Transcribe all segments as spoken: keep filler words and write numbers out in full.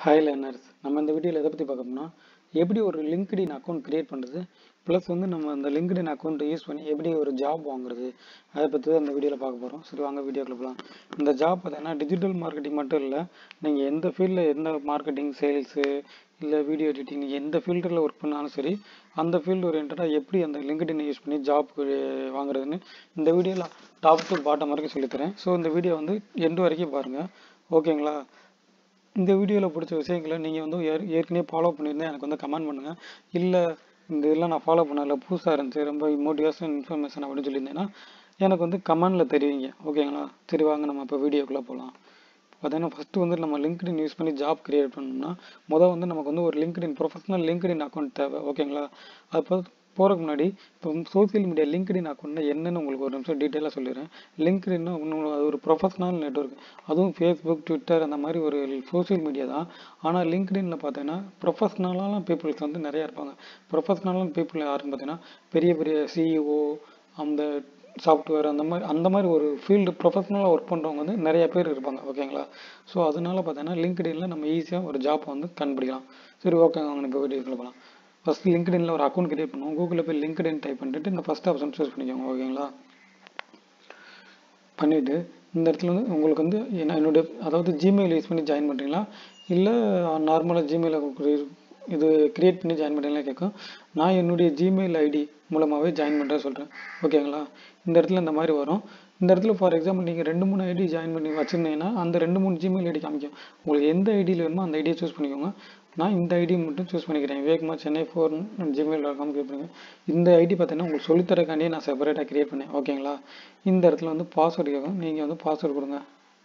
Hi learners, நம்ம இந்த வீடியோவில் எதை பற்றி பார்க்கணும்னா எப்படி ஒரு லிங்க்டின் அக்கௌண்ட் கிரியேட் பண்ணுறது, ப்ளஸ் வந்து நம்ம அந்த லிங்க்டின் அக்கௌண்ட்டை யூஸ் பண்ணி எப்படி ஒரு ஜாப் வாங்குறது, அதை பற்றி தான் இந்த வீடியோவில் பார்க்க போகிறோம். சரி வாங்க வீடியோக்குள்ள போகலாம். இந்த ஜாப் பார்த்தீங்கன்னா டிஜிட்டல் மார்க்கெட்டிங் மட்டும் இல்லை, நீங்கள் எந்த ஃபீல்டில் எந்த மார்க்கெட்டிங், சேல்ஸு இல்லை வீடியோ எடிட்டிங் நீங்கள் எந்த ஃபீல்டில் ஒர்க் பண்ணாலும் சரி, அந்த ஃபீல்டு ஓரியன்டாக எப்படி அந்த லிங்க்டினை யூஸ் பண்ணி ஜாப் வாங்குறதுன்னு இந்த வீடியோவில் டாப் டு பாட்டம் வரைக்கும் சொல்லித்தரேன். ஸோ இந்த வீடியோ வந்து எண்டு வரைக்கும் பாருங்கள், ஓகேங்களா? இந்த வீடியோவில் பிடிச்ச விஷயங்களை நீங்கள் வந்து ஏற் ஏற்கனவே ஃபாலோ பண்ணியிருந்தேன் எனக்கு வந்து கமெண்ட் பண்ணுங்கள். இல்லை இந்த இதெல்லாம் நான் ஃபாலோ பண்ணல, புதுசாக இருந்துச்சு, ரொம்ப மோட்டிவேஷன் இன்ஃபர்மேஷன் அப்படின்னு சொல்லியிருந்தேன்னா எனக்கு வந்து கமெண்டில் தெரிவிங்க, ஓகேங்களா? சரி வாங்க நம்ம இப்போ வீடியோக்குள்ளே போகலாம். பார்த்தீங்கன்னா ஃபஸ்ட்டு வந்து நம்ம லிங்க்டின் யூஸ் பண்ணி ஜாப் கிரியேட் பண்ணோம்னா முதல் வந்து நமக்கு வந்து ஒரு லிங்க்டின் ப்ரொஃபஷனல் லிங்க்டின் அக்கௌண்ட் தேவை, ஓகேங்களா? அப்போ போகிறதுக்கு முன்னாடி இப்போ சோசியல் மீடியா லிங்க்டின் அக்கௌண்ட்னா என்னென்னு உங்களுக்கு ஒரு நிமிஷம் டீட்டெயிலாக சொல்லிடுறேன். லிங்க்டின்னா இன்னும் அது ஒரு ப்ரொஃபஷனல் நெட்வொர்க், அதுவும் ஃபேஸ்புக், ட்விட்டர் அந்த மாதிரி ஒரு சோசியல் மீடியா தான். ஆனால் லிங்க்டின்ல பார்த்தீங்கன்னா ப்ரொஃபஷனலான பீப்புள்ஸ் வந்து நிறையா இருப்பாங்க. ப்ரொஃபஷனலான பீப்புள் யாருன்னு பார்த்தீங்கன்னா பெரிய பெரிய சிஇஓ, அந்த சாஃப்ட்வேர் அந்த மாதிரி அந்த மாதிரி ஒரு ஃபீல்டு ப்ரொஃபஷனலாக ஒர்க் பண்ணுறவங்க வந்து நிறைய பேர் இருப்பாங்க, ஓகேங்களா? ஸோ அதனால பார்த்தீங்கன்னா லிங்க்டின்ல நம்ம ஈஸியாக ஒரு ஜாப் வந்து கண்டுபிடிக்கலாம். சரி ஓகேங்க, அவங்க இப்போ வீடியோக்குள்ள போகலாம். ஃபஸ்ட் லிங்க்டின்ல ஒரு அக்கௌண்ட் கிரியேட் பண்ணுவோம். கூகுளில் போய் லிங்க்டின் டைப் பண்ணிட்டு இந்த ஃபஸ்ட் ஆப்ஷன் சூஸ் பண்ணிக்கோங்க, ஓகேங்களா? பண்ணிவிட்டு இந்த இடத்துல வந்து உங்களுக்கு வந்து என்ன என்னுடைய அதாவது ஜிமெயில் யூஸ் பண்ணி ஜாயின் பண்ணுறீங்களா இல்லை நார்மலாக ஜிமெயிலை இது கிரியேட் பண்ணி ஜாயின் பண்ணுறீங்களா கேட்கும். நான் என்னுடைய ஜிமெயில் ஐடி மூலமாகவே ஜாயின் பண்ணுறேன் சொல்கிறேன், ஓகேங்களா? இந்த இடத்துல இந்த மாதிரி வரும். இந்த இடத்துல ஃபார் எக்ஸாம்பிள் நீங்கள் ரெண்டு மூணு ஐடி ஜாயின் பண்ணி வச்சுருந்தீங்கன்னா அந்த ரெண்டு மூணு ஜிமெயில் ஐடி காமிக்கும். உங்களுக்கு எந்த ஐடியில் வேணுமோ அந்த ஐடியை சூஸ் பண்ணிக்கோங்க. நான் இந்த ஐடி மட்டும் சூஸ் பண்ணிக்கிறேன், விவேக்மார் Chennai four Gmail dot com create பண்ணுங்க. இந்த ஐடி பார்த்தீங்கன்னா உங்களுக்கு சொல்லித்தரக்காண்டியே நான் செப்பரேட்டாக கிரியேட் பண்ணேன், ஓகேங்களா? இந்த இடத்துல வந்து பாஸ்வேர்டு கேட்கும், நீங்கள் வந்து பாஸ்வேர்டு கொடுங்க.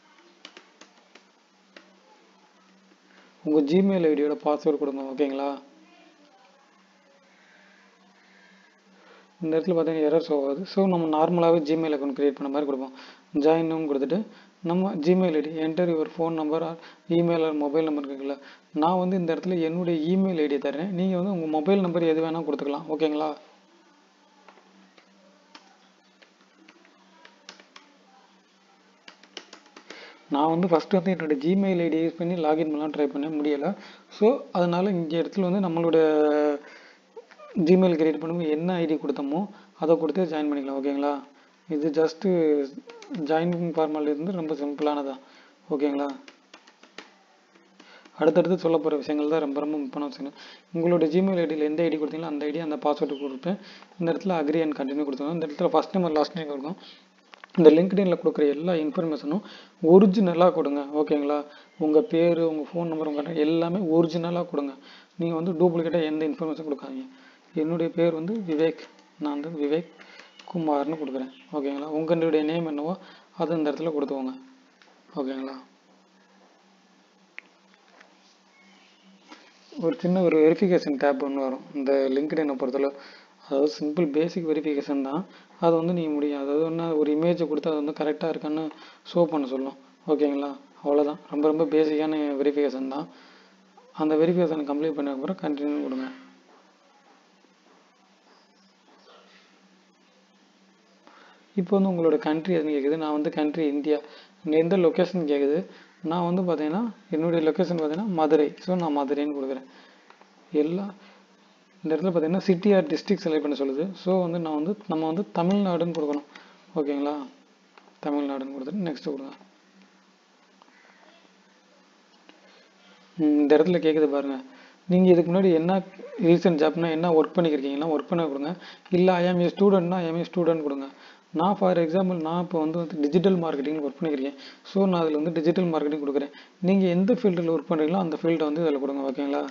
உங்கள் ஜிமெயில் ஐடியோட பாஸ்வேர்டு கொடுங்க, ஓகேங்களா? இந்த இடத்துல பார்த்தீங்கன்னா எரர் ஷோ ஆகுது. ஸோ நம்ம நார்மலாகவே ஜிமெயில் அக்கௌண்ட் கிரியேட் பண்ண மாதிரி கொடுப்போம். ஜாயின்னு கொடுத்துட்டு நம்ம Gmail ID enter your phone number or email or mobile number இருக்குல்ல, நான் வந்து இந்த இடத்துல என்னுடைய இமெயில் ஐடியை தரேன். நீங்கள் வந்து உங்கள் மொபைல் நம்பர் எது வேணால் கொடுத்துக்கலாம், ஓகேங்களா? நான் வந்து ஃபஸ்ட்டு வந்து என்னோடய ஜிமெயில் ஐடி யூஸ் பண்ணி லாகின் பண்ணலாம் ட்ரை பண்ண முடியலை. ஸோ அதனால் இங்கே இடத்துல வந்து நம்மளோட ஜிமெயில் கிரியேட் பண்ணும்போது என்ன ஐடி கொடுத்தோமோ அதை கொடுத்து ஜாயின் பண்ணிக்கலாம், ஓகேங்களா? இது ஜஸ்ட்டு ஜாயினிங் ஃபார்மாலிட்டி இருந்து ரொம்ப சிம்பிளானதான், ஓகேங்களா? அடுத்தடுத்து சொல்ல போகிற விஷயங்கள் தான் ரொம்ப ரொம்ப முக்கியமான விஷயம். உங்களோட ஜிமெயில் ஐடியில் எந்த ஐடி கொடுத்தீங்களோ அந்த ஐடி அந்த பாஸ்வேர்டு கொடுப்பேன். இந்த இடத்துல அக்ரி அண்ட் கண்டினியூ கொடுத்துருவோம். இந்த இடத்துல ஃபஸ்ட் நேம் லாஸ்ட் நேம் கொடுக்கும். இந்த லிங்க்டின்ல கொடுக்குற எல்லா இன்ஃபர்மேஷனும் ஒரிஜினலாக கொடுங்க, ஓகேங்களா? உங்கள் பேர், உங்கள் ஃபோன் நம்பர், உங்கள் எல்லாமே ஒரிஜினலாக கொடுங்க. நீங்கள் வந்து டூப்ளிகேட்டாக எந்த இன்ஃபர்மேஷன் கொடுக்காதீங்க. என்னுடைய பேர் வந்து விவேக், நான் வந்து விவேக் குமார்னு கொடுக்குறேன், ஓகேங்களா? உங்களுடைய நேம் என்னவோ அது இந்த இடத்துல கொடுத்துவோங்க, ஓகேங்களா? ஒரு சின்ன ஒரு வெரிஃபிகேஷன் டேப் ஒன்று வரும் இந்த லிங்க்டினை பொறுத்தளவு. அதாவது சிம்பிள் பேசிக் வெரிஃபிகேஷன் தான். அது வந்து நீங்கள் முடியும். அதாவது ஒன்று ஒரு இமேஜை கொடுத்து அது வந்து கரெக்டாக இருக்கான்னு ஷோ பண்ண சொல்லும், ஓகேங்களா? அவ்வளோதான், ரொம்ப ரொம்ப பேசிக்கான வெரிஃபிகேஷன் தான். அந்த வெரிஃபிகேஷன் கம்ப்ளீட் பண்ண அப்புறம் கண்டினியூ கொடுங்க. இப்போ வந்து உங்களோட கண்ட்ரி எதுன்னு கேட்குது. நான் வந்து கண்ட்ரி இந்தியா. எந்த லொக்கேஷன் கேட்குது. நான் வந்து பார்த்தீங்கன்னா என்னுடைய லொக்கேஷன் பார்த்தீங்கன்னா மதுரை. ஸோ நான் மதுரைன்னு கொடுக்குறேன். எல்லாம் இந்த இடத்துல பார்த்தீங்கன்னா சிட்டி ஆர் டிஸ்ட்ரிக்ட் செலக்ட் பண்ண சொல்லுது. ஸோ வந்து நான் வந்து நம்ம வந்து தமிழ்நாடுன்னு கொடுக்கணும், ஓகேங்களா? தமிழ்நாடுன்னு கொடுத்துட்டு நெக்ஸ்ட் கொடுங்க. இந்த இடத்துல கேட்குது பாருங்கள், நீங்கள் இதுக்கு முன்னாடி என்ன ரீசன்ட் ஜாப்னா என்ன ஒர்க் பண்ணிக்கிறீங்கன்னா ஒர்க் பண்ண கொடுங்க. இல்லை ஐஎம் ஏ ஸ்டூடெண்ட்னா ஐஎம் ஏ ஸ்டூடெண்ட் கொடுங்க. நான் ஃபார் எக்ஸாம்பிள் நான் இப்போ வந்து டிஜிட்டல் மார்க்கெட்டிங் ஒர்க் பண்ணிக்கிறேன். ஸோ நான் அதில் வந்து டிஜிட்டல் மார்க்கெட்டிங் கொடுக்குறேன். நீங்கள் எந்த ஃபீல்டில் ஒர்க் பண்ணுறீங்களோ அந்த ஃபீல்டை வந்து இதில் கொடுங்க, ஓகேங்களா?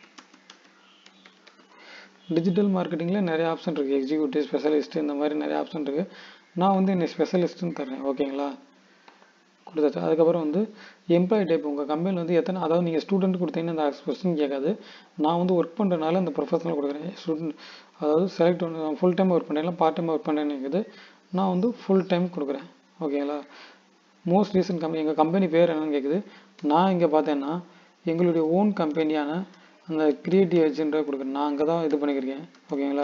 டிஜிட்டல் மார்க்கெட்டிங்கில் நிறைய ஆப்ஷன் இருக்குது, எக்ஸிக்யூட்டிவ், ஸ்பெஷலிஸ்ட், இந்த மாதிரி நிறைய ஆப்ஷன் இருக்குது. நான் வந்து என்னை ஸ்பெஷலிஸ்ட்டுன்னு தரேன், ஓகேங்களா? கொடுத்தாச்சு. அதுக்கப்புறம் வந்து எம்ப்ளாயி டைப், உங்கள் கம்பெனியில் வந்து எத்தனை, அதாவது நீங்கள் ஸ்டூடெண்ட் கொடுத்தீங்கன்னா இந்த கொஸ்டின் கேட்காது. நான் வந்து ஒர்க் பண்ணுறதுனால இந்த ப்ரொஃபஷனல் கொடுக்குறேன். ஸ்டூடெண்ட் அதாவது செலக்ட் ஒன்று ஃபுல் டைம் ஒர்க் பண்ணுறேன், பார்ட் டைம் ஒர்க் பண்ணுறேன்னு இருக்குது. நான் வந்து ஃபுல் டைம் கொடுக்குறேன், ஓகேங்களா? மோஸ்ட் ரீசன்ட் கம்பெனி, எங்கள் கம்பெனி பேர் என்னன்னு கேட்குது. நான் இங்கே பார்த்தேன்னா எங்களுடைய ஓன் கம்பெனியான அந்த கிரியேட்டிவ் ஏஜென்ட்டாக கொடுக்குறேன். நான் அங்கே தான் இது பண்ணிக்கிறேன், ஓகேங்களா?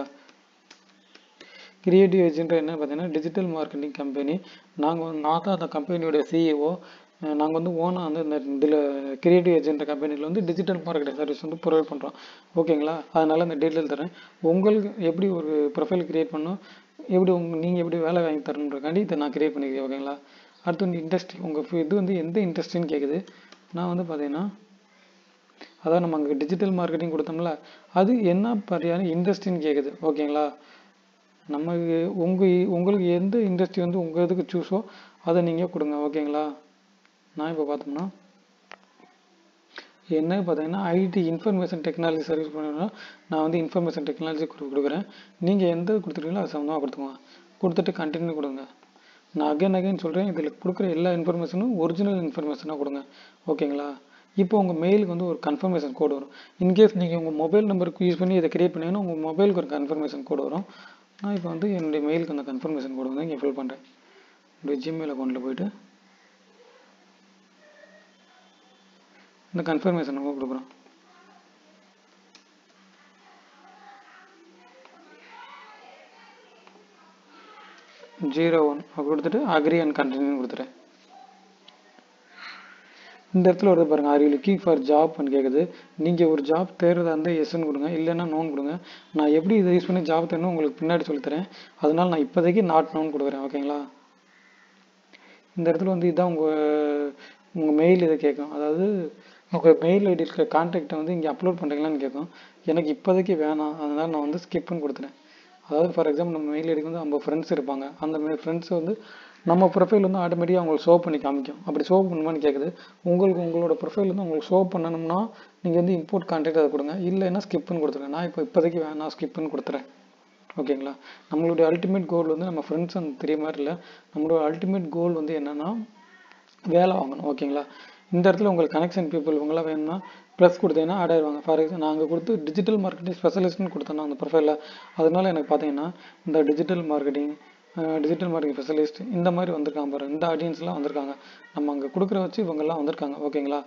கிரியேட்டிவ் ஏஜென்ட் என்ன பார்த்தீங்கன்னா டிஜிட்டல் மார்க்கெட்டிங் கம்பெனி. நாங்கள் நான் தான் அந்த கம்பெனியோட சிஇஓ. நாங்கள் வந்து ஓனாக வந்து இந்த இதில் கிரியேட்டிவ் ஏஜென்ட் கம்பெனியில் வந்து டிஜிட்டல் மார்க்கெட்டிங் சர்வீஸ் வந்து ப்ரொவைட் பண்ணுறோம். ஓகேங்களா? அதனால் இந்த டீட்டெயில் தரேன். உங்களுக்கு எப்படி ஒரு ப்ரொஃபைல் க்ரியேட் பண்ணணும், எப்படி உங்க நீங்கள் எப்படி வேலை வாங்கி தரணுன்றக்காண்டி இதை நான் க்ரியேட் பண்ணிக்கிறேன். ஓகேங்களா? அடுத்து வந்து இண்டஸ்ட்ரி, உங்கள் இது வந்து எந்த இண்டஸ்ட்ரின்னு கேட்குது. நான் வந்து பார்த்தீங்கன்னா அதான் நம்ம அங்கே டிஜிட்டல் மார்க்கெட்டிங் கொடுத்தோம்ல, அது என்ன மாதிரியான இண்டஸ்ட்ரின்னு கேட்குது. ஓகேங்களா? நமக்கு உங்கள் உங்களுக்கு எந்த இண்டஸ்ட்ரி வந்து உங்கள் இதுக்கு சூஸோ அதை நீங்கள் கொடுங்க. ஓகேங்களா? நான் இப்போ பார்த்தோம்னா என்ன பார்த்தீங்கன்னா ஐடி இன்ஃபர்மேஷன் டெக்னாலஜி சர்வீஸ் பண்ணணும்னா நான் வந்து இன்ஃபர்மேஷன் டெக்னாலஜி கொடு கொடுக்குறேன் நீங்கள் எந்த கொடுத்துருக்கீங்களோ அது சம்மந்தமாக கொடுத்துக்கோங்க. கொடுத்துட்டு கண்டினியூ கொடுங்க. நான் அகைன் அகைன் சொல்கிறேன், இதில் கொடுக்குற எல்லா இன்ஃபர்மேஷனும் ஒரிஜினல் இன்ஃபர்மேஷனாக கொடுங்க. ஓகேங்களா? இப்போ உங்கள் மெயிலுக்கு வந்து ஒரு கன்ஃபர்மேஷன் கோடு வரும். இன்கேஸ் நீங்கள் உங்கள் மொபைல் நம்பருக்கு யூஸ் பண்ணி இதை கிரியேட் பண்ணிங்கன்னா உங்கள் மொபைலுக்கு ஒரு கன்ஃபர்மேஷன் கோடு வரும். நான் இப்போ வந்து என்னுடைய மெயிலுக்கு அந்த கன்ஃபர்மேஷன் கோடு வந்து இங்கே ஃபில் பண்ணுறேன். என்னுடைய ஜிமெயில் அக்கௌண்ட்டில் போய்ட்டு இந்த கன்ஃபர்மேஷன் கொடுக்குறோம். ஜீரோ ஒன் கொடுத்துட்டு அக்ரி அண்ட் கண்டினியூ கொடுத்துட்டேன். இந்த இடத்துல வருது பாருங்கள், are you looking for job அப்படின்னு கேட்குது. நீங்கள் ஒரு ஜாப் தேர்றதா இருந்தால் எஸ்ன்னு கொடுங்க, இல்லைன்னா நோன் கொடுங்க. நான் எப்படி இதை யூஸ் பண்ணி ஜாப் தேடணும் உங்களுக்கு பின்னாடி சொல்லித்தரேன். அதனால் நான் இப்போதைக்கு நாட் நோன் கொடுக்குறேன். ஓகேங்களா? இந்த இடத்துல வந்து இதுதான் உங்கள் உங்கள் மெயில் இதை கேட்கும். அதாவது உங்கள் மெயில் ஐடி இருக்கிற கான்டாக்டை வந்து இங்கே அப்லோட் பண்ணுறீங்களான்னு கேட்கும். எனக்கு இப்போதைக்கு வேணாம், அதனால் நான் வந்து ஸ்கிப்னு கொடுத்துறேன். அதாவது ஃபார் எக்ஸாம்பிள் நம்ம மெயில் ஐடிக்கு வந்து நம்ம ஃப்ரெண்ட்ஸ் இருப்பாங்க. அந்த மாதிரி ஃப்ரெண்ட்ஸ் வந்து நம்ம ப்ரொஃபைல் வந்து ஆட்டோமேட்டிக்காக அவங்களுக்கு ஷோ பண்ணி காமிக்கும். அப்படி ஷோ பண்ணுமான்னு கேட்குது. உங்களுக்கு உங்களோட ப்ரொஃபைல் வந்து உங்களுக்கு ஷோ பண்ணணும்னா நீங்கள் வந்து இம்போர்ட் கான்டாக்ட் அதை கொடுங்க, இல்லைன்னா ஸ்கிப்னு கொடுத்துருங்க. நான் இப்போ இப்போதைக்கு வேணாம் ஸ்கிப்னு கொடுத்துறேன். ஓகேங்களா? நம்மளுடைய அல்டிமேட் கோல் வந்து நம்ம ஃப்ரெண்ட்ஸ் அந்த தெரிய மாதிரி இல்லை, நம்மளோட அல்டிமேட் கோல் வந்து என்னென்னா வேலை வாங்கணும். ஓகேங்களா? இந்த இடத்துல உங்களுக்கு கனெக்ஷன் பீப்புள் இவங்களாம் வேணும்னா ப்ளஸ் கொடுத்தீங்கன்னா ஆட் ஆயிடுவாங்க. ஃபார் எக்ஸாம்பிள் நாங்கள் கொடுத்து டிஜிட்டல் மார்க்கெட்டிங் ஸ்பெஷலிஸ்ட்னு கொடுத்தோன்னா அந்த ப்ரொஃபைலில், அதனால எனக்கு பார்த்தீங்கன்னா இந்த digital marketing digital marketing specialist இந்த மாதிரி வந்திருக்காங்க பாரு, இந்த ஆடியன்ஸ்லாம் வந்திருக்காங்க. நம்ம அங்கே கொடுக்குற வச்சு இவங்கெல்லாம் வந்திருக்காங்க. ஓகேங்களா?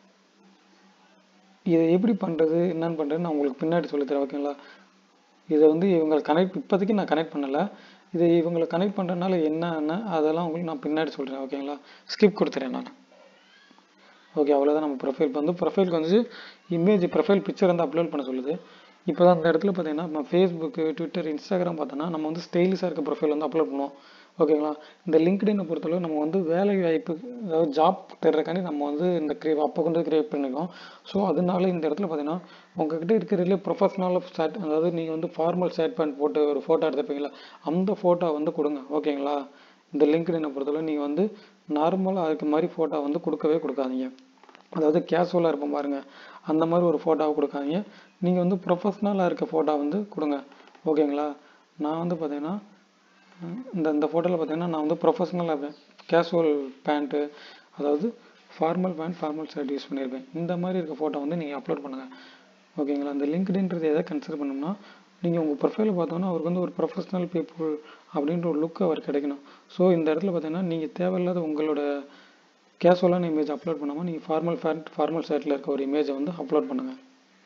இதை எப்படி பண்ணுறது என்னன்னு பண்ணுறது நான் உங்களுக்கு பின்னாடி சொல்லித்தரேன். ஓகேங்களா? இதை வந்து இவங்களை கனெக்ட் இப்போதைக்கு நான் கனெக்ட் பண்ணலை. இதை இவங்களை கனெக்ட் பண்ணுறதுனால என்னென்ன அதெல்லாம் உங்களுக்கு நான் பின்னாடி சொல்கிறேன். ஓகேங்களா? ஸ்கிப் கொடுத்துறேன் நான். ஓகே, அவ்வளோதான். நம்ம ப்ரொஃபைல் வந்து ப்ரொஃபைலுக்கு வந்து இமேஜ் ப்ரொஃபைல் பிக்சர் வந்து அப்லோட் பண்ண சொல்லுது. இப்போ தான் அந்த இடத்துல பார்த்தீங்கன்னா நம்ம ஃபேஸ்புக்கு ட்விட்டர் இன்ஸ்டாகிராம் பார்த்தோன்னா நம்ம வந்து ஸ்டைலிஷாக இருக்க ப்ரொஃபைல் வந்து அப்லோட் பண்ணுவோம். ஓகேங்களா? இந்த லிங்க்டினை பொறுத்தளவு நம்ம வந்து வேலை வாய்ப்பு அதாவது ஜாப் தேடுறக்காண்டி நம்ம வந்து இந்த க்ரீ அப்போ கொண்டு கிரியேட் பண்ணிக்கோம். ஸோ அதனால இந்த இடத்துல பார்த்தீங்கன்னா உங்ககிட்ட இருக்கிறதுலே ப்ரொஃபஷனல் ஸ்டாட் அதாவது நீங்கள் வந்து ஃபார்மல் ஸ்டாட் பேண்ட் போட்டு ஒரு ஃபோட்டோ எடுத்துப்பீங்களா, அந்த ஃபோட்டோ வந்து கொடுங்க. ஓகேங்களா? இந்த லிங்க்டினை பொறுத்தளவு நீங்கள் வந்து நார்மலாக அதுக்கு மாதிரி ஃபோட்டோ வந்து கொடுக்கவே கொடுக்காதீங்க. அதாவது கேஷுவலாக இருப்போம் பாருங்கள், அந்த மாதிரி ஒரு ஃபோட்டோவை கொடுக்காதீங்க. நீங்கள் வந்து ப்ரொஃபஷ்னலாக இருக்க ஃபோட்டோ வந்து கொடுங்க. ஓகேங்களா? நான் வந்து பார்த்தீங்கன்னா இந்த இந்த ஃபோட்டோவில் பார்த்தீங்கன்னா நான் வந்து ப்ரொஃபஷ்னலாக இருப்பேன். கேஷுவல் பேண்ட்டு அதாவது formal pant formal shirt use பண்ணியிருப்பேன். இந்த மாதிரி இருக்க ஃபோட்டோ வந்து நீங்கள் அப்லோட் பண்ணுங்கள். ஓகேங்களா? இந்த லிங்க்டின்றது எதை கன்சிடர் பண்ணணும்னா நீங்கள் உங்கள் ப்ரொஃபைலை பார்த்தோன்னா அவருக்கு வந்து ஒரு ப்ரொஃபஷ்னல் பீப்புள் அப்படின்ற ஒரு லுக் அவர் கிடைக்கணும். ஸோ இந்த இடத்துல பார்த்தீங்கன்னா நீங்கள் தேவையில்லாத உங்களோட கேஷுவலான இமேஜ் அப்லோட் பண்ணாமல் நீங்கள் ஃபார்மல் ஃபேண்ட் ஃபார்மல் ஷர்ட்டில் இருக்க ஒரு இமேஜை வந்து அப்லோட் பண்ணுங்கள்.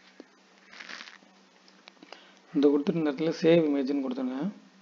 இந்த கொடுத்துட்டு இந்த இடத்துல சேவ் இமேஜ்னு கொடுத்துருங்க.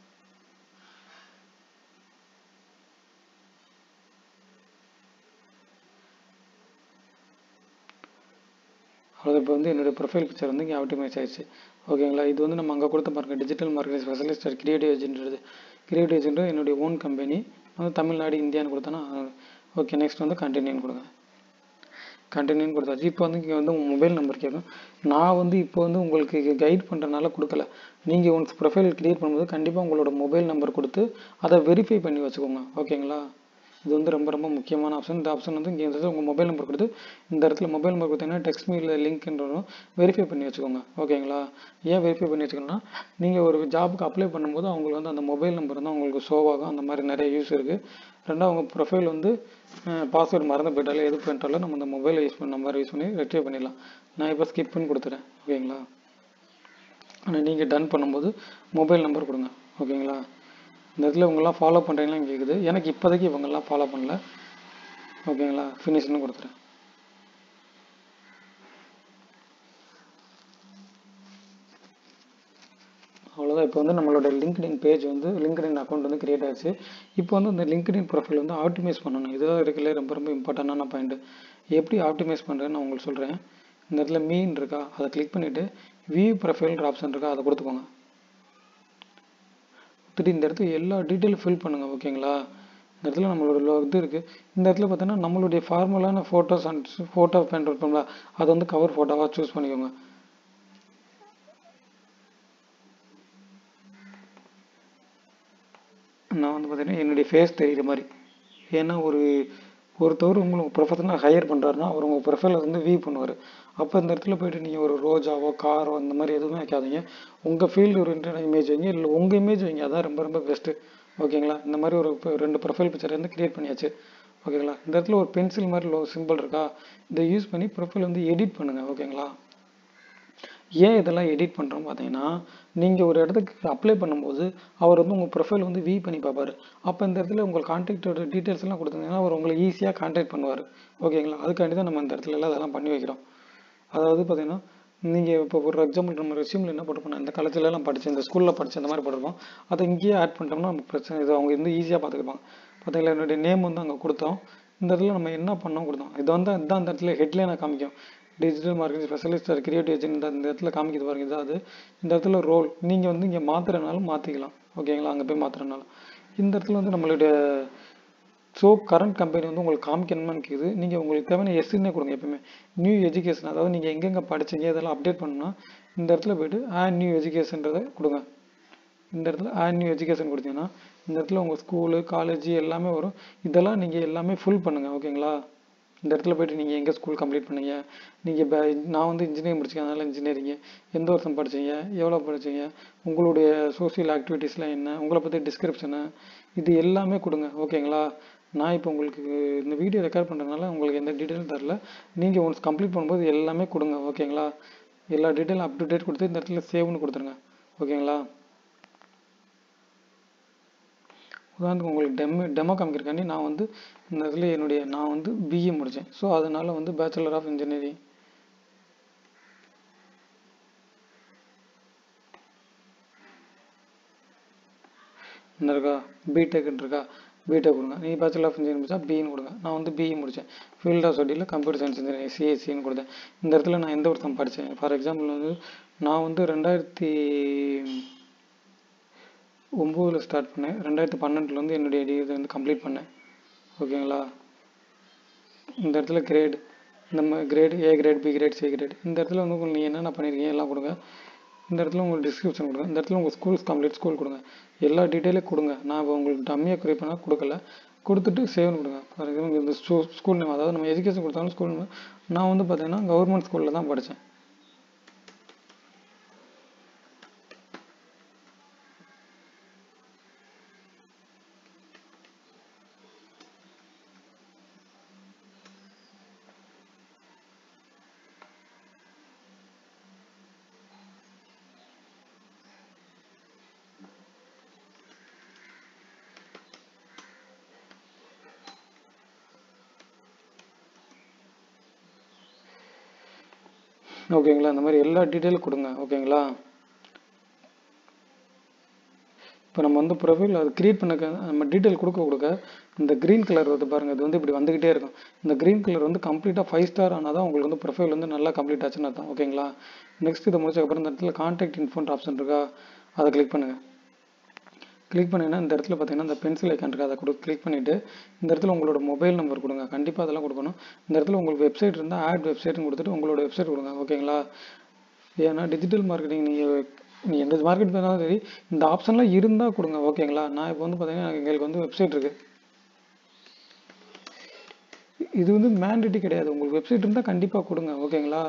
அவ்வளோ இப்போ வந்து என்னுடைய ப்ரொஃபைல் பிக்சர் வந்து இங்கே ஆப்டிமைஸ் ஆயிடுச்சு. ஓகேங்களா? இது வந்து நம்ம அங்கே கொடுத்த பாருங்க டிஜிட்டல் மார்க்கெட்டிங் ஸ்பெஷலிஸ்ட் கிரியேட்டிவ் ஏஜென்ட்றது கிரியேட்டிவ் ஏஜென்ட் என்னுடைய ஓன் கம்பெனி வந்து தமிழ்நாடு இந்தியான்னு கொடுத்தோன்னா ஓகே. நெக்ஸ்ட் வந்து கண்டினியூன்னு கொடுங்க. கண்டினியூன்னு கொடுத்தாச்சு. இப்போ வந்து இங்கே வந்து உங்கள் மொபைல் நம்பர் கேட்கும். நான் வந்து இப்போ வந்து உங்களுக்கு கைட் பண்ணுறதுனால கொடுக்கல. நீங்கள் உங்கள் ப்ரொஃபைல் க்ரியேட் பண்ணும்போது கண்டிப்பாக உங்களோட மொபைல் நம்பர் கொடுத்து அதை வெரிஃபை பண்ணி வச்சுக்கோங்க. ஓகேங்களா? இது வந்து ரொம்ப ரொம்ப முக்கியமான ஆப்ஷன். இந்த ஆப்ஷன் வந்து இங்கே இடத்துல உங்கள் மொபைல் நம்பர் கொடுத்து இந்த இடத்துல மொபைல் நம்பர் கொடுத்தீங்கன்னா டெக்ஸ்ட் மீல லிங்க்ன்றதும் வெரிஃபை பண்ணி வச்சுக்கோங்க. ஓகேங்களா? ஏன் வெரிஃபை பண்ணி வச்சுக்கணும்னா நீங்கள் ஒரு ஜாபுக்கு அப்ளை பண்ணும்போது அவங்களுக்கு வந்து அந்த மொபைல் நம்பர் தான் உங்களுக்கு ஷோ ஆகும். அந்த மாதிரி நிறைய யூஸ் இருக்குது. ரெண்டாவது உங்கள் ப்ரொஃபைல் வந்து பாஸ்வேர்டு மறந்து போயிட்டாலும் எது பண்ணிட்டாலும் நம்ம இந்த மொபைலை யூஸ் பண்ண நம்பர் யூஸ் பண்ணி ரெக்டிஃபை பண்ணிடலாம். நான் இப்போ ஸ்கிப் பண்ணி கொடுத்துறேன். ஓகேங்களா? ஆனால் நீங்கள் டன் பண்ணும்போது மொபைல் நம்பர் கொடுங்க. ஓகேங்களா? இந்த இடத்துல இவங்கெல்லாம் ஃபாலோ பண்ணுறீங்களான்னு கேட்குது. எனக்கு இப்போதைக்கு இவங்கெல்லாம் ஃபாலோ பண்ணல. ஓகேங்களா? ஃபினிஷ்னு கொடுத்துறேன். அவ்வளோதான். அவ்வளோதான். இப்போ வந்து நம்மளோட லிங்க்டின் பேஜ் வந்து லிங்க்டின் அக்கௌண்ட் வந்து கிரியேட் ஆச்சு. இப்போ வந்து இந்த லிங்க்டின் ப்ரொஃபைல் வந்து ஆப்டிமைஸ் பண்ணணும். இதுதான் இருக்குல்ல ரொம்ப ரொம்ப இம்பார்ட்டண்டான பாயிண்ட். எப்படி ஆப்டிமைஸ் பண்ணுறேன்னு நான் உங்களுக்கு சொல்கிறேன். இந்த இடத்துல மீன் இருக்கா, அதை கிளிக் பண்ணிவிட்டு வியூ ப்ரொஃபைல்ன்ற ஆப்ஷன் இருக்கா, அதை கொடுத்துக்கோங்க. கொடுத்துட்டு இந்த இடத்துல எல்லா டீட்டெயிலும் ஃபில் பண்ணுங்கள். ஓகேங்களா? இந்த இடத்துல நம்மளோட இது இருக்குது. இந்த இடத்துல பார்த்தீங்கன்னா நம்மளுடைய ஃபார்மலான ஃபோட்டோஸ் அண்ட் ஃபோட்டோ பேண்ட் இருப்போம்ல, அதை வந்து கவர் ஃபோட்டோவாக சூஸ் பண்ணிக்கோங்க. நான் வந்து பார்த்தீங்கன்னா என்னுடைய ஃபேஸ் தெரிகிற மாதிரி, ஏன்னா ஒரு ஒருத்தவர் உங்களுக்கு ப்ரொஃபஷனலாக ஹையர் பண்ணுறாருன்னா அவர் உங்கள் ப்ரொஃபைலை வந்து வியூ பண்ணுவார். அப்போ இந்த இடத்துல போய்ட்டு நீங்கள் ஒரு ரோஜாவோ காரோ அந்த மாதிரி எதுவுமே வைக்காதீங்க. உங்கள் ஃபீல்டு ஒரு இன்டர்னல் இமேஜ் வைங்க, இல்லை உங்கள் இமேஜ் வைங்க. அதான் ரொம்ப ரொம்ப பெஸ்ட்டு. ஓகேங்களா? இந்த மாதிரி ஒரு ரெண்டு ப்ரொஃபைல் பிக்சர் வந்து க்ரியேட் பண்ணியாச்சு. ஓகேங்களா? இந்த இடத்துல ஒரு பென்சில் மாதிரி லோ சிம்பிள் இருக்கா, இதை யூஸ் பண்ணி ப்ரொஃபைல் வந்து எடிட் பண்ணுங்கள். ஓகேங்களா? ஏன் இதெல்லாம் எடிட் பண்ணுறோம் பார்த்தீங்கன்னா, நீங்கள் ஒரு இடத்துக்கு அப்ளை பண்ணும்போது அவர் வந்து உங்கள் ப்ரொஃபைல் வந்து வியூ பண்ணி பார்ப்பார். அப்போ இந்த இடத்துல உங்கள் கான்டாக்டோட டீட்டெயில்ஸ் எல்லாம் கொடுத்தீங்கன்னா அவர் உங்களை ஈஸியாக கான்டாக்ட் பண்ணுவார். ஓகேங்களா? அதுக்காண்டி தான் நம்ம இந்த இடத்துல எல்லாம் அதெல்லாம் பண்ணி வைக்கிறோம். அதாவது பார்த்தீங்கன்னா, நீங்கள் இப்போ ஒரு எக்ஸாம்பிள் நம்ம ரெஸ்யூமில் என்ன போட்டுருப்போம், இந்த காலேஜ்லலாம் படித்து இந்த ஸ்கூலில் படித்து அந்த மாதிரி போட்டிருப்போம். அதை இங்கேயே ஆட் பண்ணிட்டோம்னா நமக்கு பிரச்சனை இது, அவங்க வந்து ஈஸியாக பார்த்துக்குப்பாங்க. பார்த்தீங்களா? என்னுடைய நேம் வந்து அங்கே கொடுத்தோம். இந்த இடத்துல நம்ம என்ன பண்ணோம் கொடுத்தோம். இது வந்து இதுதான் இந்த இடத்துல ஹெட்லைனாக காமிக்கும். Digital marketing specialist or creative agent இந்த இடத்துல காமிக்கிறது பாருங்க. இதாவது இந்த இடத்துல ரோல் நீங்கள் வந்து இங்கே மாற்றுறனாலும் மாற்றிக்கலாம். ஓகேங்களா? அங்கே போய் மாற்றுறனாலும் இந்த இடத்துல வந்து நம்மளுடைய ஸோ கரண்ட் கம்பெனி வந்து உங்களுக்கு காமிக்கணும்னு கேட்குது. நீங்கள் உங்களுக்கு தேவையான எஸ்ன்னே கொடுங்க. எப்பவுமே நியூ எஜுகேஷன், அதாவது நீங்கள் எங்கெங்கே படிச்சீங்க இதெல்லாம் அப்டேட் பண்ணணும்னா இந்த இடத்துல போய்ட்டு ஆட் நியூ எஜுகேஷன்றதை கொடுங்க. இந்த இடத்துல ஆட் நியூ எஜுகேஷன் கொடுத்தீங்கன்னா இந்த இடத்துல உங்கள் ஸ்கூலு காலேஜ் எல்லாமே வரும். இதெல்லாம் நீங்கள் எல்லாமே ஃபுல் பண்ணுங்கள். ஓகேங்களா? இந்த இடத்துல போய்ட்டு நீங்கள் எங்கே ஸ்கூல் கம்ப்ளீட் பண்ணீங்க, நீங்கள் பே நான் வந்து இன்ஜினியரிங் முடிச்சிருக்கேன், அதனால் இன்ஜினியரிங்கு எந்த வருஷம் படிச்சீங்க, எவ்வளோ படிச்சீங்க, உங்களுடைய சோசியல் ஆக்டிவிட்டீஸ்லாம் என்ன, உங்களை பற்றி டிஸ்கிரிப்ஷனு, இது எல்லாமே கொடுங்க. ஓகேங்களா? நான் இப்போ உங்களுக்கு இந்த வீடியோ ரெக்கார்ட் பண்ணுறதுனால உங்களுக்கு எந்த டீட்டெயிலும் தரல. நீங்கள் ஒன்ஸ் கம்ப்ளீட் பண்ணும்போது எல்லாமே கொடுங்க. ஓகேங்களா? எல்லா டீட்டெயிலும் அப் டு டேட் கொடுத்து இந்த இடத்துல சேவ்னு கொடுத்துருங்க. ஓகேங்களா? உதாரணத்துக்கு உங்களுக்கு டெமோ டெமோ காமிக்கிறக்காண்டி நான் வந்து இந்த இதில் என்னுடைய நான் வந்து பிஇ முடித்தேன். ஸோ அதனால் வந்து பேச்சுலர் ஆஃப் இன்ஜினியரிங் இந்த இருக்கா, பிடெக்னு இருக்கா, பிடெக் கொடுங்க. நீங்கள் பேச்சுலர் ஆஃப் இன்ஜினியரிங் முடிச்சா பின்னு கொடுங்க. நான் வந்து பிஇ முடித்தேன். ஃபீல்ட் ஆஃப் ஸ்டடியில் கம்ப்யூட்டர் சயின்ஸ் இன்ஜினியரிங் சிஎஸ்சின்னு கொடுத்தேன். இந்த இடத்துல நான் எந்த வருஷம் படித்தேன், ஃபார் எக்ஸாம்பிள் வந்து நான் வந்து ரெண்டாயிரத்தி ஒம்போதில் ஸ்டார்ட் பண்ணேன். ரெண்டாயிரத்தி பன்னெண்டில் வந்து என்னுடைய டிகிரி வந்து கம்ப்ளீட் பண்ணேன். ஓகேங்களா? இந்த இடத்துல கிரேடு இந்த மாதிரி grade A grade B grade C grade இந்த இடத்துல வந்து உங்களுக்கு நீங்கள் என்னென்ன பண்ணியிருக்கீங்க எல்லாம் கொடுங்க. இந்த இடத்துல உங்களுக்கு டிஸ்கிரிப்ஷன் கொடுங்க. இந்த இடத்துல உங்கள் ஸ்கூல்ஸ் கம்ப்ளீட் ஸ்கூல் கொடுங்க. எல்லா டீட்டெயிலும் கொடுங்க. நான் இப்போ உங்களுக்கு டம்மியாக க்ரியேட் பண்ணால் கொடுக்கல, கொடுத்துட்டு சேவ்னு கொடுங்க. ஃபார் எக்ஸாம்பிள் இந்த ஸ்கூ ஸ்கூல் நேம், அதாவது நம்ம எஜுகேஷன் கொடுத்தாலும் ஸ்கூல் நேம். நான் வந்து பார்த்தீங்கன்னா கவர்மெண்ட் ஸ்கூலில் தான் படித்தேன். ஓகேங்களா? இந்த மாதிரி எல்லா டீட்டெயிலும் கொடுங்க. ஓகேங்களா? இப்போ நம்ம வந்து ப்ரொஃபைல் அது க்ரியேட் பண்ண நம்ம டீட்டெயில் கொடுக்க கொடுக்க இந்த க்ரீன் கலர் வந்து பாருங்கள், இது வந்து இப்படி வந்துக்கிட்டே இருக்கும். இந்த க்ரீன் கலர் வந்து கம்ப்ளீட்டாக ஃபைவ் ஸ்டார் ஆனால் தான் உங்களுக்கு வந்து ப்ரொஃபைல் வந்து நல்லா கம்ப்ளீட் ஆச்சுன்னு அர்த்தம். ஓகேங்களா? நெக்ஸ்ட் இதை முடிச்சதுக்கப்புறம் இந்த இடத்துல கான்டாக்ட் இன்ஃபோன்ற ஆப்ஷன் இருக்கா, அதை கிளிக் பண்ணுங்கள். கிளிக் பண்ணிங்கன்னா இந்த இடத்துல பார்த்தீங்கன்னா இந்த பென்சில் ஐக்கான் இருக்குது, அதை கொடு கிளிக் பண்ணிவிட்டு இந்த இடத்துல உங்களோட மொபைல் நம்பர் கொடுங்க. கண்டிப்பாக அதெல்லாம் கொடுக்கணும். இந்த இடத்துல உங்களுக்கு வெப்சைட் இருந்தால் ஆட் வெப்சைட்னு கொடுத்துட்டு உங்களோட வெப்சைட் கொடுங்க. ஓகேங்களா? ஏன்னா டிஜிட்டல் மார்க்கெட்டிங் நீங்கள் நீங்கள் எந்த மார்க்கெட் பண்ணாலும் சரி இந்த ஆப்ஷன்லாம் இருந்தால் கொடுங்க. ஓகேங்களா? நான் இப்போ வந்து பார்த்தீங்கன்னா எங்களுக்கு வந்து வெப்சைட் இருக்குது. இது வந்து மேண்டேட்டரி கிடையாது, உங்களுக்கு வெப்சைட் இருந்தால் கண்டிப்பாக கொடுங்க. ஓகேங்களா?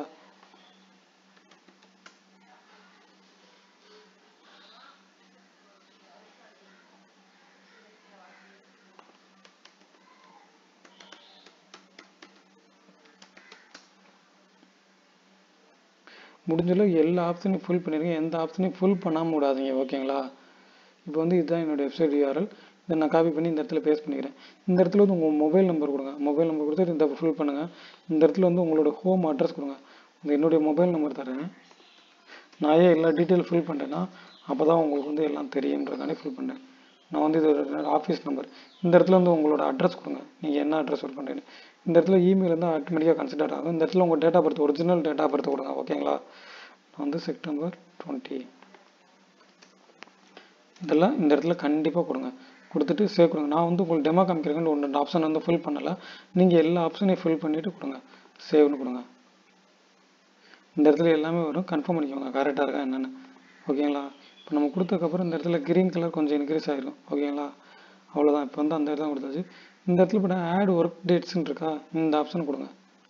முடிஞ்சளவு எல்லா ஆப்ஷனையும் ஃபுல் பண்ணிடுங்க. எந்த ஆப்ஷனையும் ஃபுல் பண்ணாமல் விடாதீங்க. ஓகேங்களா? இப்போ வந்து இதுதான் என்னோடய வெப்சைட் யூஆர்எல். இதை நான் காப்பி பண்ணி இந்த இடத்துல பேஸ்ட் பண்ணிக்கிறேன். இந்த இடத்துல வந்து உங்கள் மொபைல் நம்பர் கொடுங்க. மொபைல் நம்பர் கொடுத்துட்டு இந்த ஃபுல் பண்ணுங்கள். இந்த இடத்துல வந்து உங்களோட ஹோம் அட்ரஸ் கொடுங்க. இந்த என்னுடைய மொபைல் நம்பர் தரேன். நான் ஏன் எல்லா டீட்டெயில் ஃபில் பண்ணுறேன்னா அப்போ தான் உங்களுக்கு வந்து எல்லாம் தெரியுன்றதுக்காண்டி ஃபில் பண்ணுறேன். நான் வந்து இது ஆஃபீஸ் நம்பர். இந்த இடத்துல வந்து உங்களோட அட்ரஸ் கொடுங்க, நீங்கள் என்ன அட்ரஸ் ஒர்க் பண்ணுறீங்க. இந்த இடத்துல இமெயில் வந்து ஆட்டோமேட்டிக்காக கன்சிடர் ஆகும். இந்த இடத்துல உங்கள் date of birth original date of birth கொடுங்க. ஓகேங்களா, நான் வந்து செப்டம்பர் டுவெண்ட்டி இதெல்லாம் இந்த இடத்துல கண்டிப்பாக கொடுங்க. கொடுத்துட்டு சேவ் கொடுங்க. நான் வந்து உங்களுக்கு டெமோ காமிக்கிறேன்னு ஒன்று ரெண்டு ஆப்ஷன் வந்து ஃபில் பண்ணலை. நீங்கள் எல்லா ஆப்ஷனையும் ஃபில் பண்ணிவிட்டு கொடுங்க, சேவ்னு கொடுங்க. இந்த இடத்துல எல்லாமே வரும், கன்ஃபார்ம் பண்ணிக்கோங்க கரெக்டாக இருக்கா என்னென்னு. ஓகேங்களா, இப்போ நம்ம கொடுத்ததுக்கப்புறம் இந்த இடத்துல க்ரீன் கலர் கொஞ்சம் இன்க்ரீஸ் ஆகிருக்கும். ஓகேங்களா, அவ்வளோதான். இப்போ வந்து அந்த இடத்துல கொடுத்தாச்சு. இந்த இடத்துல இப்போ ஆட் ஒர்க் டேட்ஸ்ன்னு இருக்கா, இந்த ஆப்ஷன் கொடுங்க.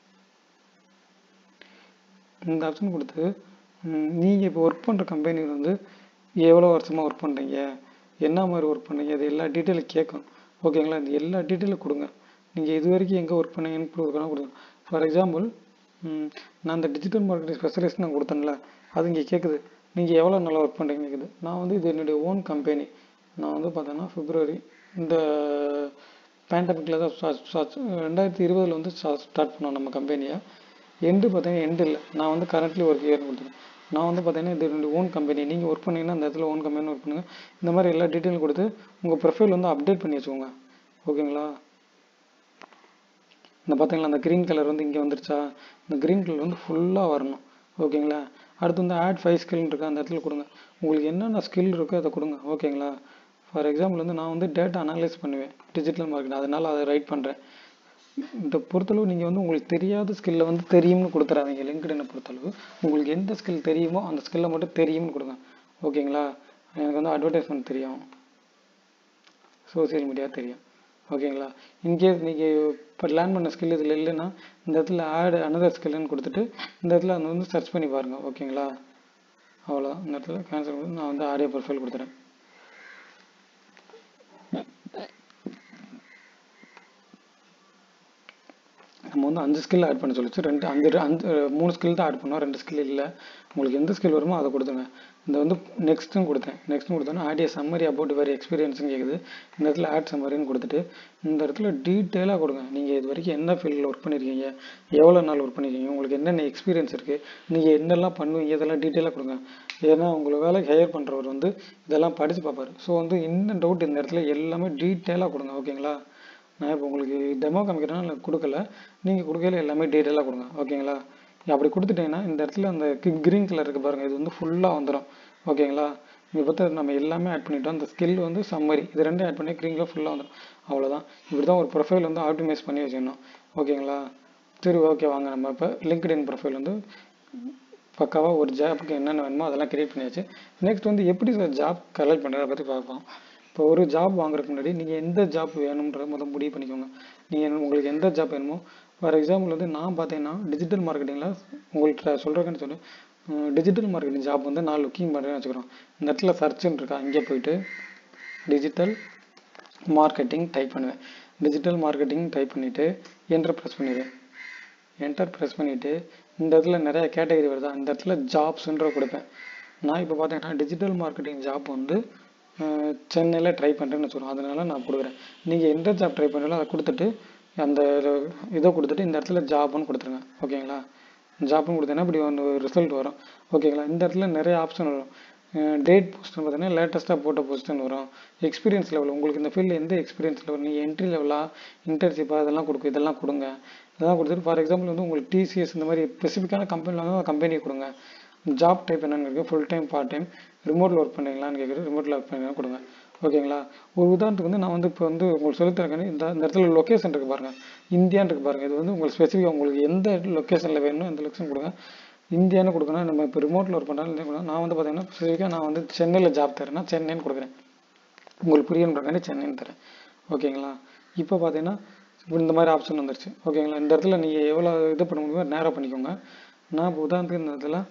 இந்த ஆப்ஷன் கொடுத்து நீங்கள் இப்போ ஒர்க் பண்ணுற கம்பெனி வந்து எவ்வளோ வருஷமாக ஒர்க் பண்ணுறீங்க, என்ன மாதிரி ஒர்க் பண்ணுறீங்க, அது எல்லா டீட்டெயிலும் கேட்கும். ஓகேங்களா, இந்த எல்லா டீட்டெயிலும் கொடுங்க. நீங்கள் இது வரைக்கும் எங்கே ஒர்க் பண்ணீங்கன்னு கொடுக்கணும் கொடுங்க. ஃபார் எக்ஸாம்பிள் நான் இந்த டிஜிட்டல் மார்க்கெட்டிங் ஸ்பெஷலிஸ்ட் நான் கொடுத்தேன்ல, அது இங்கே கேட்குது நீங்கள் எவ்வளோ நல்லா ஒர்க் பண்ணுறீங்க கேட்குது. நான் வந்து இது என்னுடைய ஓன் கம்பெனி. நான் வந்து பார்த்தோன்னா பிப்ரவரி இந்த பேண்டமிக்கில் தான் ரெண்டாயிரத்தி இருபதில் வந்து ஸ்டார்ட் பண்ணோம் நம்ம கம்பெனியை. எண்டு பார்த்தீங்கன்னா எண்டு இல்லை, நான் வந்து கரண்ட்லி ஒர்க் இயர்னு கொடுத்துருக்கேன். நான் வந்து பார்த்தீங்கன்னா இது என்னுடைய ஓன் கம்பெனி. நீங்கள் ஒர்க் பண்ணிங்கன்னா அந்த இடத்துல ஓன் கம்பெனி ஒர்க் பண்ணுங்கள். இந்த மாதிரி எல்லா டீட்டெயிலும் கொடுத்து உங்கள் ப்ரொஃபைல் வந்து அப்டேட் பண்ணி வச்சுக்கோங்க. ஓகேங்களா, இந்த பார்த்தீங்களா அந்த க்ரீன் கலர் வந்து இங்கே வந்துருச்சா, இந்த க்ரீன் கலர் வந்து ஃபுல்லாக வரணும். ஓகேங்களா, அடுத்து வந்து ஆட் ஃபைவ் ஸ்கில்னு இருக்கா, அந்த இடத்துல கொடுங்க. உங்களுக்கு என்னென்ன ஸ்கில் இருக்கோ அதை கொடுங்க. ஓகேங்களா, ஃபார் எக்ஸாம்பிள் வந்து நான் வந்து டேட்டா அனலைஸ் பண்ணுவேன் டிஜிட்டல் மார்க்கெட், அதனால் அதை ரைட் பண்ணுறேன். இந்த பொறுத்தளவு நீங்கள் வந்து உங்களுக்கு தெரியாத ஸ்கில்லை வந்து தெரியும்னு கொடுத்துறாதீங்க. லிங்க்டினை பொறுத்தளவு உங்களுக்கு எந்த ஸ்கில் தெரியுமோ அந்த ஸ்கில்லை மட்டும் தெரியும்னு கொடுங்க. ஓகேங்களா, எனக்கு வந்து அட்வர்டைஸ்மெண்ட் தெரியும், சோசியல் மீடியா தெரியும். ஓகேங்களா, இன்கேஸ் நீங்கள் இப்போ லேர்ன் பண்ண ஸ்கில் இதில் இல்லைன்னா இந்த இடத்துல ஆட் அனதர் ஸ்கில்னு கொடுத்துட்டு இந்த இடத்துல அந்த வந்து சர்ச் பண்ணி பாருங்கள். ஓகேங்களா, அவ்வளோதான். இந்த இடத்துல கேன்சல் பண்ணி நான் வந்து ஆடியோ ப்ரொஃபைல் கொடுத்துறேன். நம்ம வந்து அஞ்சு ஸ்கில் ஆட் பண்ண சொல்லிச்சு. ரெண்டு அஞ்சு அஞ்சு மூணு ஸ்கில் தான் ஆட் பண்ணோம், ரெண்டு ஸ்கில் இல்லை. உங்களுக்கு எந்த ஸ்கில் வருமோ அதை கொடுத்துங்க. இந்த வந்து நெக்ஸ்ட்டும் கொடுத்தேன். நெக்ஸ்ட்டும் கொடுத்தோன்னா ஆடியோ சம்மரி அபவுட் வெரி எக்ஸ்பீரியன்ஸ்னு கேட்குது. இந்த இடத்துல ஆட் சம்மரின்னு கொடுத்துட்டு இந்த இடத்துல டீட்டெயிலாக கொடுங்க. நீங்கள் இது வரைக்கும் என்ன ஃபீல்டில் ஒர்க் பண்ணியிருக்கீங்க, எவ்வளோ நாள் ஒர்க் பண்ணியிருக்கீங்க, உங்களுக்கு என்னென்ன எக்ஸ்பீரியன்ஸ் இருக்குது, நீங்கள் என்னெல்லாம் பண்ணுவீங்க, இதெல்லாம் டீட்டெயிலாக கொடுங்க. ஏன்னா உங்களை வேலை ஹையர் பண்ணுறவர் வந்து இதெல்லாம் படித்து பார்ப்பார். ஸோ வந்து இன்னும் டவுட் இந்த இடத்துல எல்லாமே டீட்டெயிலாக கொடுங்க. ஓகேங்களா, நான் இப்போ உங்களுக்கு டெமோ காமிக்கிறேன்னா இல்லை கொடுக்கல, நீங்கள் கொடுக்கல எல்லாமே டீட்டெயிலாக கொடுங்க. ஓகேங்களா, அப்படி கொடுத்துட்டீங்கன்னா இந்த இடத்துல அந்த க்ரீன் கலர் இருக்குது பாருங்கள், இது வந்து ஃபுல்லாக வந்துடும். ஓகேங்களா, இங்கே பார்த்து நம்ம எல்லாமே ஆட் பண்ணிட்டோம். அந்த ஸ்கில் வந்து சம்மரி இது ரெண்டும் ஆட் பண்ணி க்ரீன் கலர் ஃபுல்லாக வந்துடும். அவ்வளோதான். இப்படி தான் ஒரு ப்ரொஃபைல் வந்து ஆப்டிமைஸ் பண்ணி வச்சுக்கணும். ஓகேங்களா, சரி ஓகே வாங்க நம்ம இப்போ லிங்க்டின் ப்ரொஃபைல் வந்து பக்காவாக ஒரு ஜாப்புக்கு என்னென்ன வேணுமோ அதெல்லாம் கிரியேட் பண்ணியாச்சு. நெக்ஸ்ட் வந்து எப்படி சார் ஜாப் கலெக்ட் பண்ணுறதை பற்றி பார்ப்போம். இப்போ ஒரு ஜாப் வாங்குறதுக்கு முன்னாடி நீங்கள் எந்த ஜாப் வேணுன்றத முதல் முடிவு பண்ணிக்கோங்க. நீங்கள் உங்களுக்கு எந்த ஜாப் வேணுமோ, ஃபார் எக்ஸாம்பிள் வந்து நான் பார்த்தீங்கன்னா டிஜிட்டல் மார்க்கெட்டிங்கில் உங்கள்கிட்ட சொல்கிறேன்னு சொல்லி டிஜிட்டல் மார்க்கெட்டிங் ஜாப் வந்து நான் லுக்கிங் பண்ணுறேன்னு வச்சுக்கிறோம். இந்த இடத்துல சர்ச்சுன்னு இருக்கா, இங்கே போயிட்டு டிஜிட்டல் மார்க்கெட்டிங் டைப் பண்ணுவேன். டிஜிட்டல் மார்க்கெட்டிங் டைப் பண்ணிவிட்டு என்டர் ப்ரெஸ் பண்ணிடுவேன். என்டர் ப்ரெஸ் பண்ணிவிட்டு இந்த இடத்துல நிறைய கேட்டகரி வருதா, இந்த இடத்துல ஜாப்ஸ்ன்ற கொடுப்பேன். நான் இப்போ பார்த்தீங்கன்னா டிஜிட்டல் மார்க்கெட்டிங் ஜாப் வந்து சென்னையில் ட்ரை பண்ணுறேன்னு வச்சுக்கிறோம், அதனால நான் கொடுக்குறேன். நீங்கள் எந்த ஜாப் ட்ரை பண்ணுறீங்களோ அதை கொடுத்துட்டு அந்த இதை கொடுத்துட்டு இந்த இடத்துல ஜாப்னு கொடுத்துருங்க. ஓகேங்களா, ஜாப்னு கொடுத்தீங்கன்னா இப்படி வந்து ரிசல்ட் வரும். ஓகேங்களா, இந்த இடத்துல நிறைய ஆப்ஷன் வரும். டேட் போஸ்ட்னு பார்த்தீங்கன்னா லேட்டஸ்ட்டாக போட்ட போஸ்ட்டுன்னு வரும். எக்ஸ்பீரியன்ஸ் லெவல் உங்களுக்கு இந்த ஃபீல்டில் எந்த எக்ஸ்பீரியன்ஸ் லெவல், நீங்கள் என்ட்ரி லெவலாக இன்டர்ன்ஷிப்பாக இதெல்லாம் கொடுக்கும், இதெல்லாம் கொடுங்க. இதெல்லாம் கொடுத்துட்டு ஃபார் எக்ஸாம்பிள் வந்து உங்களுக்கு டிசிஎஸ் இந்த மாதிரி ஸ்பெசிஃபிக்கான கம்பெனியில் வந்து கம்பெனியை கொடுங்க. ஜாப் டைப் என்னென்னு இருக்குது, ஃபுல் டைம் பார்ட் டைம் ரிமோட்டில் ஒர்க் பண்ணுறீங்களான்னு கேட்குறது, ரிமோட்டில் ஒர்க் பண்ணுறீங்கன்னா கொடுங்க. ஓகேங்களா, ஒரு உதாரணத்துக்கு வந்து நான் வந்து இப்போ வந்து உங்களுக்கு சொல்லித்தரேன். இந்த இந்த இடத்துல லொக்கேஷன் இருக்குது பாருங்கள், இந்தியான்னு இருக்குது பாருங்கள். இது வந்து உங்களுக்கு ஸ்பெசிஃபிக்காக உங்களுக்கு எந்த லொக்கேஷனில் வேணுமோ அந்த லொக்கேஷன் கொடுங்க. இந்தியான்னு கொடுக்கணும். நம்ம இப்போ ரிமோட்டில் ஒர்க் பண்ணுறாலும் நான் வந்து பார்த்தீங்கன்னா ஸ்பெசிஃபிக்காக நான் வந்து சென்னையில் ஜாப் தரேன்னா சென்னைன்னு கொடுக்குறேன். உங்களுக்கு புரியணுன்றக்காண்டி சென்னைன்னு தரேன். ஓகேங்களா, இப்போ பார்த்தீங்கன்னா இந்த மாதிரி ஆப்ஷன் வந்துருச்சு. ஓகேங்களா, இந்த இடத்துல நீங்கள் எவ்வளோ இது பண்ண முடியுமோ நேராக பண்ணிக்கோங்க. நான் இப்போ உதாரணத்துக்கு இந்த இடத்துல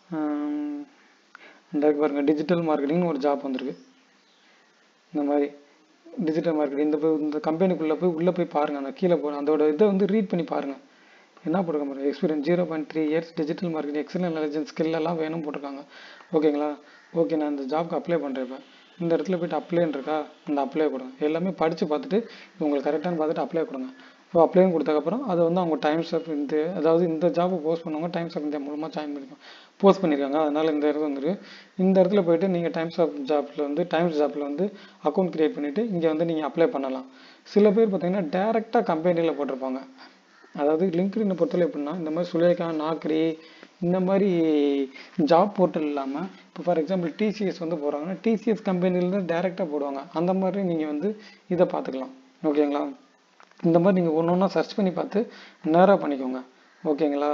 இந்த பாருங்கள் டிஜிட்டல் மார்க்கெட்டிங்னு ஒரு ஜாப் வந்திருக்கு. இந்த மாதிரி டிஜிட்டல் மார்க்கெட்டிங் இந்த போய் இந்த கம்பெனிக்குள்ளே போய் உள்ளே போய் பாருங்கள். அந்த கீழே போகிறேன் அதோட இதை வந்து ரீட் பண்ணி பாருங்கள். என்ன போட்டிருக்க பாருங்கள், experience zero point three years digital marketing excellent knowledge skill எல்லாம் வேணும் போட்டிருக்காங்க. ஓகேங்களா, ஓகே நான் இந்த ஜாப்க்கு அப்ளை பண்ணுறேன். இப்போ இந்த இடத்துல போய்ட்டு அப்ளைன்னு இருக்கா, இந்த அப்ளை கொடுங்க. எல்லாமே படித்து பார்த்துட்டு உங்களுக்கு கரெக்டானு பார்த்துட்டு அப்ளை கொடுங்க. ஸோ அப்ளைன்னு கொடுத்ததுக்கப்புறம் அது வந்து அவங்க டைம்ஸ் ஆஃப் இந்த அதாவது இந்த ஜாப்பை போஸ்ட் பண்ணவங்க டைம்ஸ் ஆஃப் இந்தியா மூலமாக ஜாயின் பண்ணிருக்காங்க போஸ்ட் பண்ணியிருக்காங்க. அதனால் இந்த இடத்துல வந்துருக்கு இந்த இடத்துல போய்ட்டு நீங்கள் டைம்ஸ் ஆஃப் ஜாப்பில் வந்து டைம்ஸ் ஜாப்பில் வந்து அக்கௌண்ட் க்ரியேட் பண்ணிவிட்டு இங்கே வந்து நீங்கள் அப்ளை பண்ணலாம். சில பேர் பார்த்தீங்கன்னா டேரெக்டாக கம்பெனியில் போட்டிருப்பாங்க. அதாவது லிங்க்டினை பொறுத்தவரை எப்படின்னா இந்த மாதிரி சுலேகா நாக்ரி இந்த மாதிரி ஜாப் போர்ட்டல் இல்லாமல் இப்போ ஃபார் எக்ஸாம்பிள் டிசிஎஸ் வந்து போகிறாங்கன்னா டிசிஎஸ் கம்பெனிலேருந்து டேரெக்டாக போடுவாங்க. அந்த மாதிரி நீங்கள் வந்து இதை பார்த்துக்கலாம். ஓகேங்களா? இந்த மாதிரி நீங்கள் ஒன்று ஒன்றா சர்ச் பண்ணி பார்த்து நேராக பண்ணிக்கோங்க. ஓகேங்களா?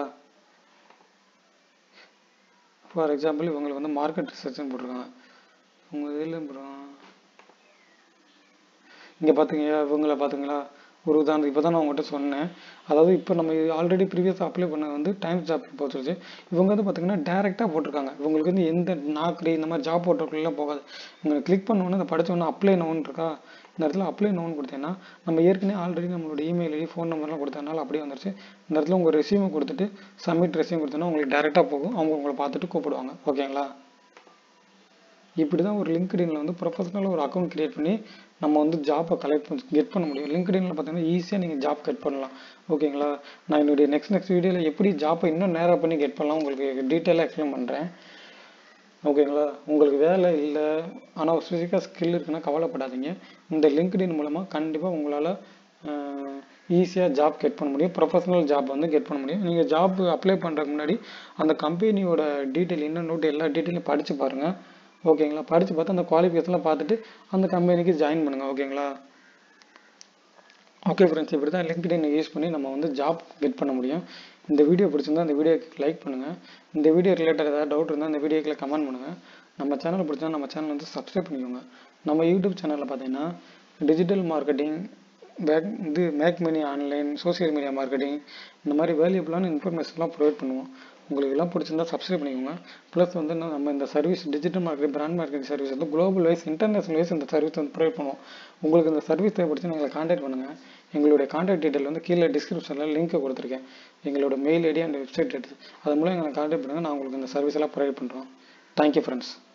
ஃபார் எக்ஸாம்பிள் இவங்களுக்கு வந்து மார்க்கெட் ரிசர்ச்னு போட்டிருக்காங்க. உங்கள் இதில் இங்கே பார்த்தீங்க இவங்கள பார்த்தீங்களா ஒரு உதாரணம் இப்போ தான் நான் உங்கள்கிட்ட சொன்னேன். அதாவது இப்போ நம்ம ஆல்ரெடி ப்ரீவியஸாக அப்ளை பண்ண வந்து டைம்ஸ் ஜாப் போட்டுருச்சு. இவங்க வந்து பார்த்தீங்கன்னா டேரெக்டாக போட்டிருக்காங்க. இவங்களுக்கு வந்து எந்த நாக்ரி இந்த மாதிரி ஜாப் போர்ட்டலுக்குலாம் போகாது. இவங்க கிளிக் பண்ணோன்னே அதை படித்தோன்னே அப்ளை நோன்னு இருக்கா இந்த இடத்துல அப்ளை நோன்னு கொடுத்தீங்கன்னா நம்ம ஏற்கனவே ஆல்ரெடி நம்மளோட இமெயில் ஐடி ஃபோன் நம்பர்லாம் கொடுத்ததுனால அப்படியே வந்துருச்சு. இந்த இடத்துல உங்கள் ரெஸ்யூமை கொடுத்துட்டு சப்மிட் ரெஸ்யூம் கொடுத்தோன்னா உங்களுக்கு டேரெக்டாக போகும். அவங்க உங்களை பார்த்துட்டு கூப்பிடுவாங்க. ஓகேங்களா? இப்படி தான் ஒரு லிங்க்டின்ல வந்து ப்ரொஃபஷனலாக ஒரு அக்கௌண்ட் க்ரியேட் பண்ணி நம்ம வந்து ஜாப்பை கலெக்ட் பண்ணி கெட் பண்ண முடியும். லிங்க்டின்ல பார்த்தீங்கன்னா ஈஸியாக நீங்கள் ஜாப் கெட் பண்ணலாம். ஓகேங்களா? நான் என்னுடைய நெக்ஸ்ட் நெக்ஸ்ட் வீடியோவில் எப்படி ஜாப்பை இன்னும் நேராக பண்ணி கெட் பண்ணலாம் உங்களுக்கு டீட்டெயிலாக எக்ஸ்பிளைன் பண்ணுறேன். ஓகேங்களா? உங்களுக்கு வேலை இல்லை ஆனால் ஃபிசிக்கல் ஸ்கில் இருக்குன்னா கவலைப்படாதீங்க. இந்த லிங்க்டின் மூலமாக கண்டிப்பாக உங்களால் ஈஸியாக ஜாப் கெட் பண்ண முடியும். ப்ரொஃபஷனல் ஜாப் வந்து கெட் பண்ண முடியும். நீங்கள் ஜாப் அப்ளை பண்ணுறதுக்கு முன்னாடி அந்த கம்பெனியோட டீட்டெயில் என்ன நோட்டு எல்லா டீட்டெயிலும் படித்து பாருங்கள். ஓகேங்களா? படித்து பார்த்து அந்த குவாலிஃபிகேஷன்லாம் பார்த்துட்டு அந்த கம்பெனிக்கு ஜாயின் பண்ணுங்கள். ஓகேங்களா? ஓகே ஃப்ரெண்ட்ஸ், இப்படி தான் லிங்க்டின் யூஸ் பண்ணி நம்ம வந்து ஜாப் கெட் பண்ண முடியும். இந்த வீடியோ பிடிச்சிருந்தா இந்த வீடியோக்கு லைக் பண்ணுங்கள். இந்த வீடியோ ரிலேட்டட் ஏதாவது டவுட் இருந்தால் இந்த வீடியோக்கில் கமெண்ட் பண்ணுங்கள். நம்ம சேனல் பிடிச்சா நம்ம சேனல் வந்து சப்ஸ்கிரைப் பண்ணிக்கோங்க. நம்ம யூடியூப் சேனலில் பார்த்தீங்கன்னா டிஜிட்டல் மார்க்கெட்டிங், பேக் இது make money online, social media marketing இந்த மாதிரி வேல்யூபிளான இன்ஃபர்மேஷன்லாம் ப்ரொவைட் பண்ணுவோம். உங்களுக்கு எல்லாம் பிடிச்சிருந்தா சப்ஸ்கிரைப் பண்ணிக்கோங்க. ப்ளஸ் வந்து நம்ம இந்த service digital marketing brand marketing service வந்து குளோபல் வைஸ் இன்டர்நேஷனல் வைஸ் இந்த சர்வீஸ் வந்து ப்ரொவைட் பண்ணுவோம். உங்களுக்கு இந்த சர்வீஸ் தேவைப்படுச்சு எங்களை கான்டாக்ட் பண்ணுங்கள். எங்களுடைய கான்டாக்ட் டீட்டெயில் வந்து கீழே டிஸ்கிரிப்ஷனில் லிங்க்கை கொடுத்துருக்கேன். எங்களோட மெயில் ஐடி அண்ட் வெப்சைட் எடுத்து அது மூலம் எங்களை கான்டாக்ட் பண்ணுங்கள். நான் உங்களுக்கு இந்த சர்வீஸ் எல்லாம் ப்ரொவைட் பண்ணுறோம். Thank you friends.